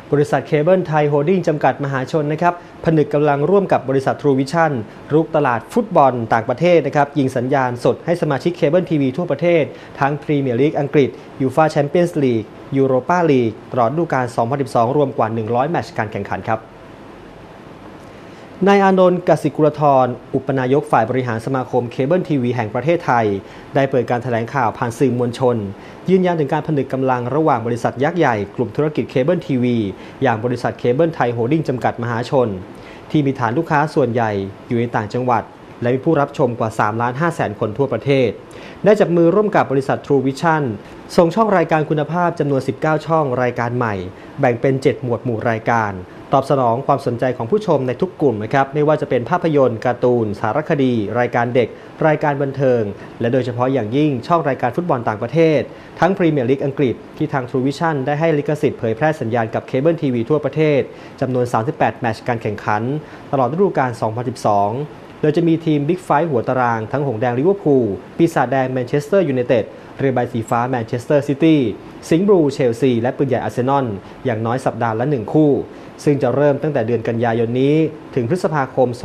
บริษัทเคเบิลไทยโฮลดิ้งจำกัดมหาชนนะครับผนึกกำลังร่วมกับบริษัททรูวิชั่นรุกตลาดฟุตบอลต่างประเทศนะครับยิงสัญญาณสดให้สมาชิกเคเบิลทีวีทั่วประเทศทั้งพรีเมียร์ลีกอังกฤษยูฟ่าแชมเปี้ยนส์ลีกยูโรปาลีกตลอดฤดูกาล 2012 รวมกว่า 100 แมตช์การแข่งขันครับนายอานนท์ กสิกุลธรอุปนายกฝ่ายบริหารสมาคมเคเบิลทีวีแห่งประเทศไทยได้เปิดการแถลงข่าวผ่านสื่อมวลชนยืนยันถึงการผนึกกำลังระหว่างบริษัทยักษ์ใหญ่กลุ่มธุรกิจเคเบิลทีวีอย่างบริษัทเคเบิลไทยโฮลดิ้งจำกัดมหาชนที่มีฐานลูกค้าส่วนใหญ่อยู่ในต่างจังหวัดและมีผู้รับชมกว่า 3,500,000 คนทั่วประเทศได้จับมือร่วมกับบริษัท True Vision ส่งช่องรายการคุณภาพจำนวน 19 ช่องรายการใหม่แบ่งเป็น 7 หมวดหมู่รายการตอบสนองความสนใจของผู้ชมในทุกกลุ่มนะครับไม่ว่าจะเป็นภาพยนตร์การ์ตูนสารคดีรายการเด็กรายการบันเทิงและโดยเฉพาะอย่างยิ่งช่องรายการฟุตบอลต่างประเทศทั้งพรีเมียร์ลีกอังกฤษที่ทาง True Vision ได้ให้ลิขสิทธิ์เผยแพร่สัญญาณกับเคเบิลทีวีทั่วประเทศจำนวน 38 แมตช์การแข่งขันตลอดฤดูกาล 2012 โดยจะมีทีมบิ๊กไฟท์หัวตารางทั้งหงส์แดงลิเวอร์พูลปีศาจแดงแมนเชสเตอร์ยูไนเต็ดเรือใบสีฟ้าแมนเชสเตอร์ซิตี้สิงห์บลูเชลซีและปืนใหญ่อาร์เซนอลอย่างน้อยสัปดาห์ละ1คู่ซึ่งจะเริ่มตั้งแต่เดือนกันยายนนี้ถึงพฤษภาคม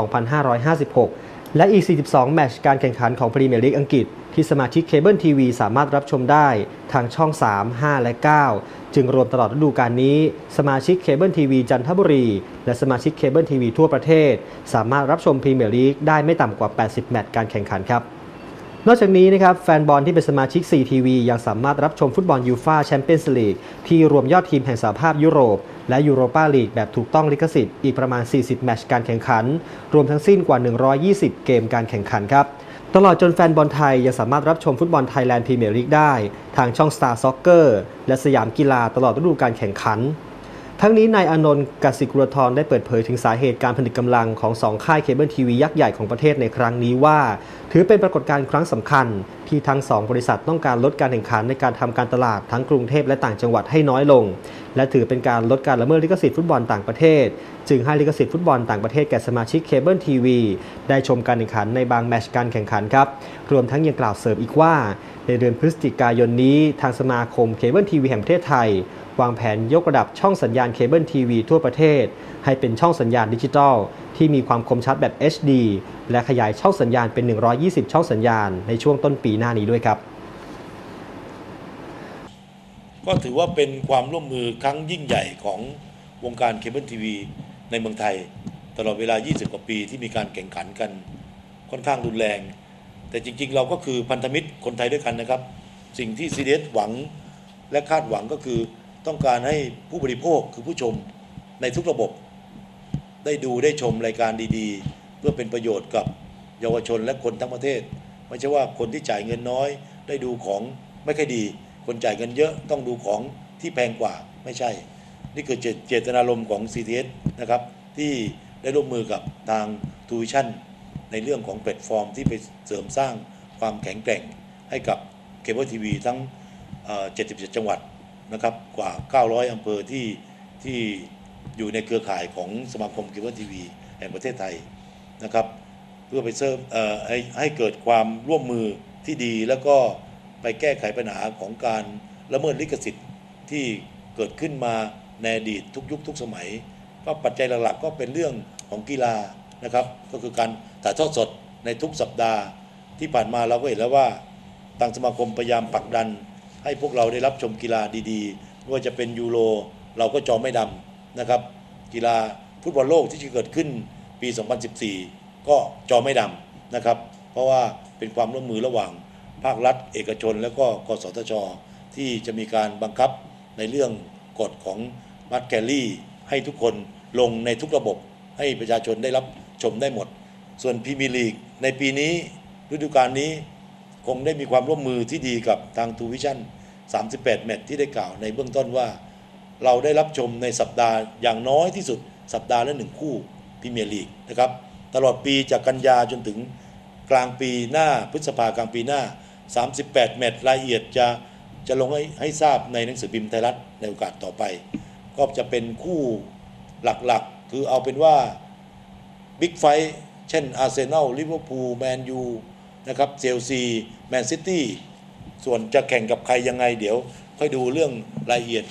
2556 และอีก 42 แมตช์การแข่งขันของพรีเมียร์ลีกอังกฤษที่สมาชิกเคเบิลทีวีสามารถรับชมได้ทางช่อง 3, 5 และ 9 จึงรวมตลอดฤดูกาลนี้สมาชิกเคเบิลทีวีจันทบุรีและสมาชิกเคเบิลทีวีทั่วประเทศสามารถรับชมพรีเมียร์ลีกได้ไม่ต่ำกว่า 80 แมตช์การแข่งขันครับนอกจากนี้นะครับแฟนบอลที่เป็นสมาชิก 4TV ยังสามารถรับชมฟุตบอลยูฟ่าแชมเปี้ยนส์ลีกที่รวมยอดทีมแห่งสหภาพยุโรปและยูโรปาลีกแบบถูกต้องลิขสิทธิ์อีกประมาณ 40 แมตช์การแข่งขันรวมทั้งสิ้นกว่า 120 เกมการแข่งขันครับตลอดจนแฟนบอลไทยยังสามารถรับชมฟุตบอลไทยแลนด์พรีเมียร์ลีกได้ทางช่อง Star Soccer และสยามกีฬาตลอดฤดูกาลแข่งขันทั้งนี้นายอานนท์ กสิกุลธรได้เปิดเผยถึงสาเหตุการผนึกกำลังของ2ค่ายเคเบิลทีวียักษ์ใหญ่ของประเทศในครั้งนี้ว่าถือเป็นปรากฏการณ์ครั้งสำคัญที่ทั้ง2บริษัทต้องการลดการแข่งขันในการทำการตลาดทั้งกรุงเทพและต่างจังหวัดให้น้อยลงและถือเป็นการลดการละเมิดลิขสิทธิ์ฟุตบอลต่างประเทศจึงให้ลิขสิทธิ์ฟุตบอลต่างประเทศแก่สมาชิกเคเบิลทีวีได้ชมการแข่งขันในบางแมตช์การแข่งขันครับรวมทั้งยังกล่าวเสริมอีกว่าในเดือนพฤศจิกายนนี้ทางสมาคมเคเบิลทีวีแห่งประเทศไทยวางแผนยกระดับช่องสัญญาณเคเบิลทีวีทั่วประเทศให้เป็นช่องสัญญาณดิจิทัลที่มีความคมชัดแบบ HD และขยายช่องสัญญาณเป็น120ช่องสัญญาณในช่วงต้นปีหน้านี้ด้วยครับก็ถือว่าเป็นความร่วมมือครั้งยิ่งใหญ่ของวงการเคเบิลทีวีในเมืองไทยตลอดเวลา20 กว่าปีที่มีการแข่งขันกันค่อนข้างรุนแรงแต่จริงๆเราก็คือพันธมิตรคนไทยด้วยกันนะครับสิ่งที่ CDS หวังและคาดหวังก็คือต้องการให้ผู้บริโภคคือผู้ชมในทุกระบบได้ดูได้ชมรายการดีๆเพื่อเป็นประโยชน์กับเยาวชนและคนทั้งประเทศไม่ใช่ว่าคนที่จ่ายเงินน้อยได้ดูของไม่ค่อยดีคนจ่ายเงินเยอะต้องดูของที่แพงกว่าไม่ใช่นี่คือเจตนารมณ์ของ CTS นะครับที่ได้ร่วมมือกับทาง True Vision ในเรื่องของแพลตฟอร์มที่ไปเสริมสร้างความแข็งแกร่งให้กับเคเบิลทีวีทั้ง77 จังหวัดนะครับกว่า900 อำเภอที่อยู่ในเครือข่ายของสมาคมเคเบิลทีวีแห่งประเทศไทยนะครับเพื่อไปเสริมให้เกิดความร่วมมือที่ดีแล้วก็ไปแก้ไขปัญหาของการละเมิดลิขสิทธิ์ที่เกิดขึ้นมาในอดีตทุกยุคทุกสมัยก็ปัจจัยหลักๆก็เป็นเรื่องของกีฬานะครับก็คือการถ่ายทอดสดในทุกสัปดาห์ที่ผ่านมาเราก็เห็นแล้วว่าทางสมาคมพยายามผลักดันให้พวกเราได้รับชมกีฬาดีๆไม่ว่าจะเป็นยูโรเราก็จอไม่ดำนะครับกีฬาฟุตบอลโลกที่จะเกิดขึ้นปี 2014 ก็จอไม่ดำนะครับเพราะว่าเป็นความร่วมมือระหว่างภาครัฐเอกชนและก็กสทช.ที่จะมีการบังคับในเรื่องกฎของมัดแกลลี่ให้ทุกคนลงในทุกระบบให้ประชาชนได้รับชมได้หมดส่วนพรีเมียร์ลีกในปีนี้ฤดูกาลนี้คงได้มีความร่วมมือที่ดีกับทาง True Vision 38 แมตช์ที่ได้กล่าวในเบื้องต้นว่าเราได้รับชมในสัปดาห์อย่างน้อยที่สุดสัปดาห์ละ1คู่พรีเมียร์ลีกนะครับตลอดปีจากกันยาจนถึงกลางปีหน้าพฤษภากลางปีหน้า38 แมตช์รายละเอียดจะลงให้ทราบในหนังสือพิมพ์ไทยรัฐในโอกาสต่อไปก็จะเป็นคู่หลักๆคือเอาเป็นว่าบิ๊กไฟท์เช่นอาร์เซนอลลิเวอร์พูลแมนยูนะครับเชลซีแมนซิตี้ส่วนจะแข่งกับใครยังไงเดี๋ยวค่อยดูเรื่องรายละเอียด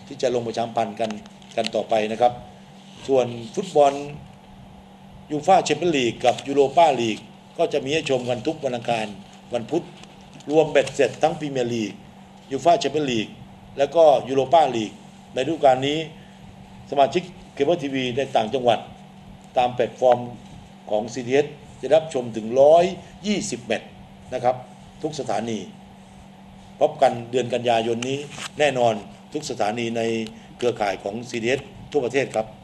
ที่จะลงประชาสัมพันธ์กันต่อไปนะครับส่วนฟุตบอลยูฟ่าแชมเปี้ยนลีกกับยูโรปาลีกก็จะมีให้ชมกันทุกวันอังคารวันพุธรวมเบ็ดเสร็จทั้งพรีเมียร์ลีกยูฟ่าแชมเปี้ยนลีกแล้วก็ยูโรปาลีกในฤดูกาลนี้สมาชิกเคเบิลทีวีในต่างจังหวัดตามแพลตฟอร์มของ CTS จะรับชมถึง120แมตช์นะครับทุกสถานีพบกันเดือนกันยายนนี้แน่นอนทุกสถานีในเครือข่ายของ CTS ทั่วประเทศครับ